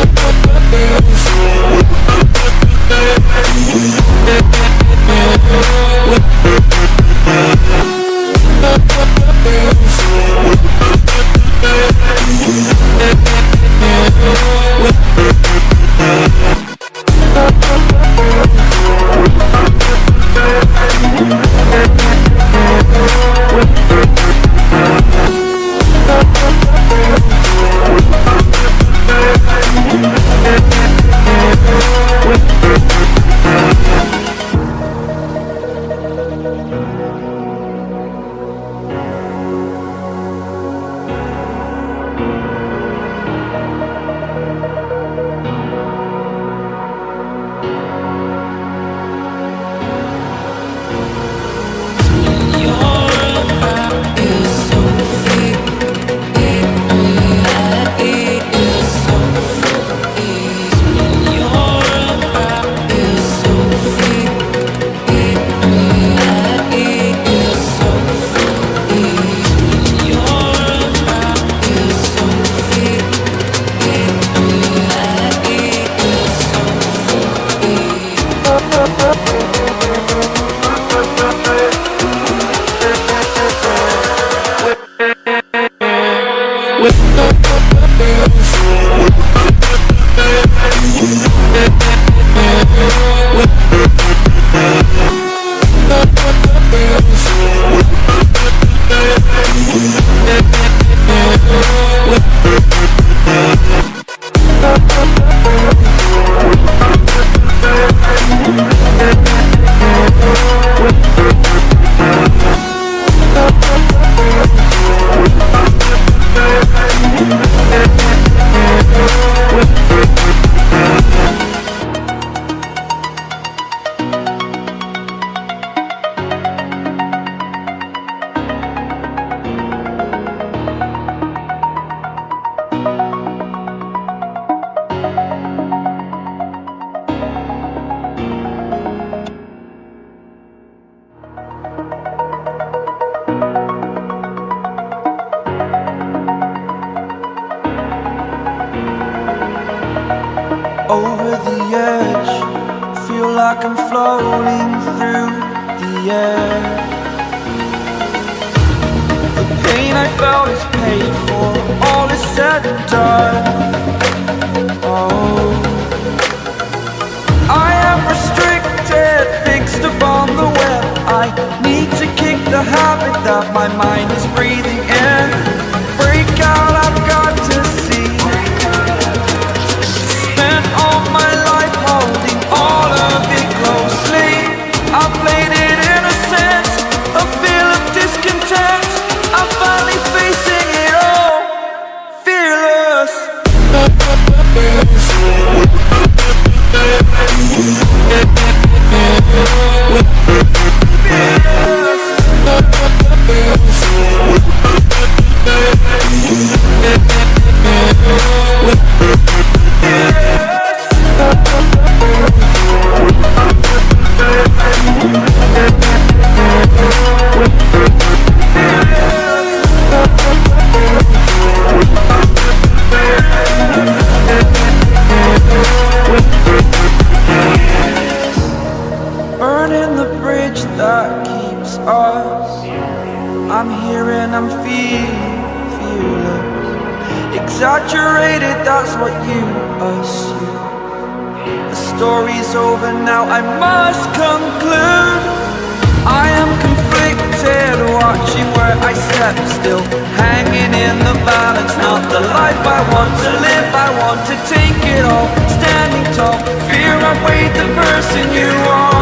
Over the edge, feel like I'm floating through the air. The pain I felt is paid for, all is said and done. Oh, I am restricted, fixed upon the web. I need to kick the habit that my mind is breathing in. Break out, I've got to see. Spent all my life holding all of it closely. I played it innocent, a feel of discontent. I'm finally facing it all, fearless. Burning the bridge that keeps us. I'm here and I'm feeling fearless. Exaggerated, that's what you assume. The story's over now, I must conclude. I am conflicted, watching where I step still, hanging in the balance. Not the life I want to live, I want to take it all. Standing tall, fear I weighed the person you are.